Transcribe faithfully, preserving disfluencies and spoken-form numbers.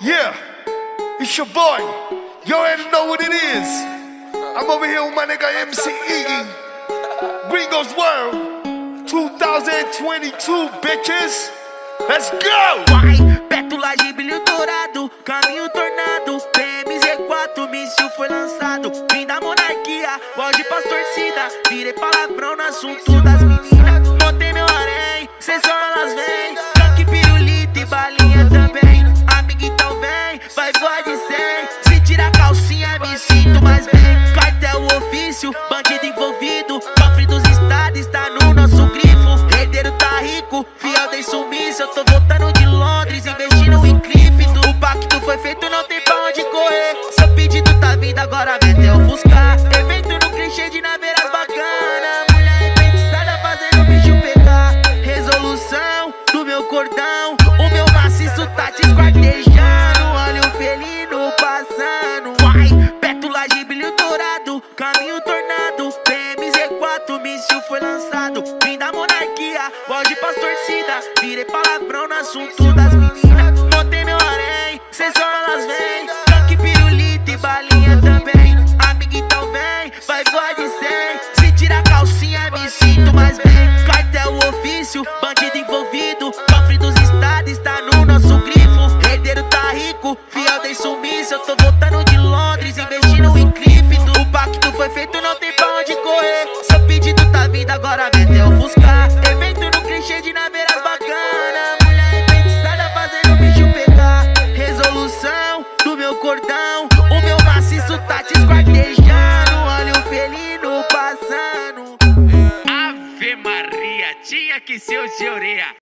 Yeah, it's your boy. You already know what it is. I'm over here with my nigga M C E. Gringo's World twenty twenty-two, bitches. Let's go! Vai, pétula de brilho dourado, caminho tornado. P M Z quatro, míssil foi lançado. Vim da monarquia, voz pras torcida. Virei palavrão no assunto das meninas. Montei meu harém, cê só elas vêm. Tanque, pirulito e balinha também. Amiga, então vem, vai voar de cem. Se tira a calcinha, me sinto mais bem. Cartel, ofício, bandido envolvido. Cofre dos estados está no nosso grifo. Herdeiro tá rico, fiel tem sumiço. Eu tô voltando de Londres, investindo em clipe. O pacto foi feito, não tem pra onde correr. Seu pedido tá vindo, agora mete eu buscar. Evento no clichê de naveiras bacana. Mulher enfeitiçada fazendo o bicho pegar. Resolução do meu cordão. O meu maciço tá te esquartejando. Olha o felino passando. Vai, pétula de brilho dourado, caminho tornado. P M Z quatro, míssil foi lançado. Vim da monarquia, voz pras torcida. Virei palavrão no assunto das meninas. Montei meu harém, cê só elas vêm. Tanque, pirulito e balinha também. Amiga, então vem, vai voar de cem. Se tira a calcinha, me sinto mais bem. Cartel, ofício, bandido envolvido. Cofre dos estados está no nosso grifo. Herdeiro tá rico, fiel tem sumiço. Eu tô voltando de Londres, investindo em cripto. O pacto foi feito, não tem pra onde correr. Seu pedido tá vindo, agora mete eu buscar. Evento no clichê de naveiras bacana. Mulher enfeitiçada fazendo o bicho pegar. Resolução do meu cordão. O meu maciço tá te esquartejando. Olha o felino passando. Ave Maria, tinha que ser o de orelha.